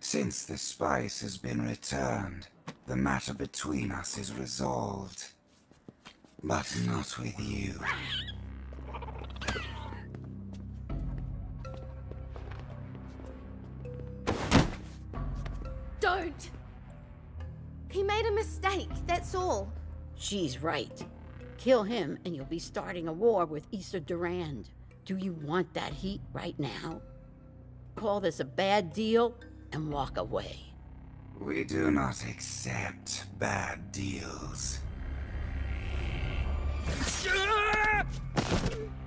Since the spice has been returned, the matter between us is resolved. But not with you. Don't! He made a mistake, that's all. She's right. Kill him and you'll be starting a war with Issa Durand. Do you want that heat right now? Call this a bad deal and walk away. We do not accept bad deals.